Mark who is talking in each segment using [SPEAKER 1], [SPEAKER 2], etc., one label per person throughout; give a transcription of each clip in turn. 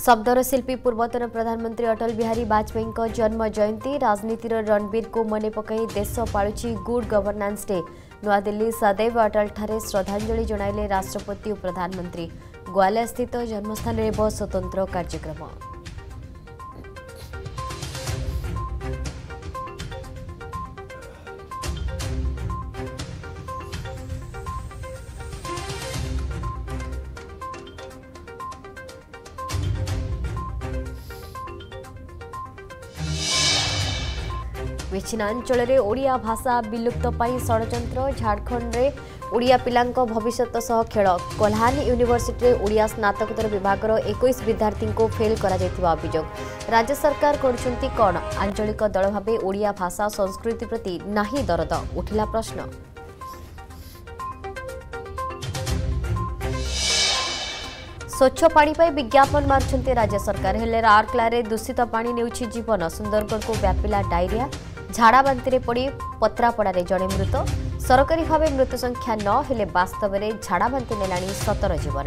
[SPEAKER 1] शब्दर शिल्पी पूर्वतन प्रधानमंत्री अटल बिहारी वाजपेयी जन्म जयंती राजनीतिर रणबीर को मन पकई देश पालुची गुड गवर्नान्स डे नुआदिल्ली सदैव अटल ठारे श्रद्धांजलि जणाइले राष्ट्रपति और प्रधानमंत्री ग्वालियर स्थित जन्मस्थान में स्वतंत्र कार्यक्रम। विच्छिन्नांचल में ओडिया भाषा विलुप्त पाई षड्यंत्र झारखंड में ओडिया पिलांक भविष्यत सह खेल कोल्हान यूनिवर्सिटी ओडिया स्नातकोत्तर विभाग 21 विद्यार्थी को फेल करा जायतिबा अभियोग। राज्य सरकार करुछंती कौन आंचलिक दल भावे ओडिया भाषा संस्कृति प्रति नाही दरद उठिला प्रश्न। स्वच्छ पानी पर विज्ञापन मार्चंती राज्य सरकार हेले राउरकेला दूषित पानी नेउछि जीवन सुंदरगढ़ को व्यापिला डायरिया झाड़ा बांती पड़ी पत्रापड़े जड़े मृत सरकारी भाव मृत्यु संख्या 9 हेले वास्तव में झाड़ा बांती नेलाणी 17 जीवन।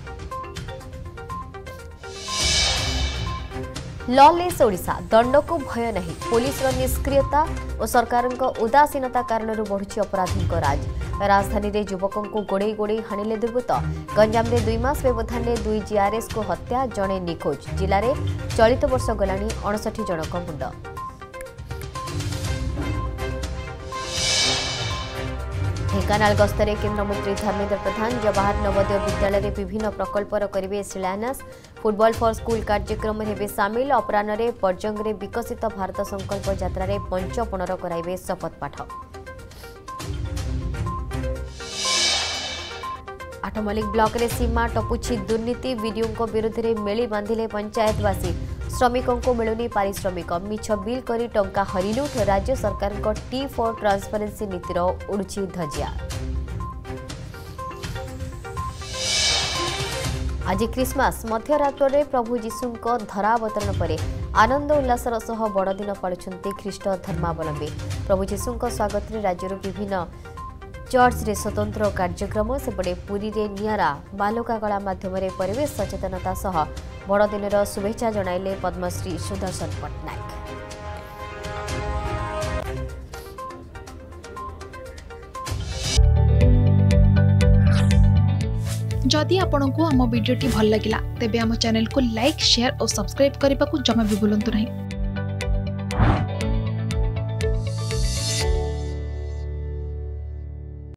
[SPEAKER 1] लॉलेस ओडिशा दंड को भय नहीं पुलिस निष्क्रियता और सरकार उदासीनता कारण बढ़ुची अपराधी राज राजधानी रे युवकों को गोड़े गोड़े हाणिले दुर्बृत्त गंजाम रे 2 मास व्यवधान में 2 जीआरएस को हत्या जड़े निखोज जिले में चलित वर्ष गलानी 59 जनक मुंड। ढेंकानाल गस्तरे केन्द्रमंत्री धर्मेन्द्र प्रधान जवाहर नवोदय विद्यालय में विभिन्न प्रकल्पर करेंगे शिलान्यास फुटबॉल फॉर स्कूल कार्यक्रम हेबे सामिल अपराह्न पर्जंग में विकसित भारत संकल्प यात्रा में पंचपणर कराइबे शपथ पाठ। आठमल्लिक ब्लॉक रे सीमा टपुछि दुर्नीति वीडियो विरुद्ध में मेली बांधिले पंचायतवासी श्रमिकों को मिलुनी पारिश्रमिक मिछ बिल करी टंका हरिलुट राज्य सरकार T4 ट्रांसपेरेंसी नीतिर उड़ुछि धजिया। आज क्रिसमस मध्यरात्र में प्रभु जीशु धरावतरण पर आनंद उल्लासर सह बड़दिन पालुछन्ति ख्रीष्ट धर्मावलंबी प्रभु जीशु स्वागत राज्य विभिन्न चर्च रे स्वतंत्र कार्यक्रम सेपटे पुरी रे नियारा बालुका कला माध्यम परिवेश सचेतनता सह बड़दिन शुभेच्छा जणाइले पद्मश्री सुदर्शन पट्टनायक।
[SPEAKER 2] जदि आपंक आम भिडी भल लगा तेब आम चैनल को लाइक शेयर और सब्सक्राइब करने को जमा भी भूलु नहीं।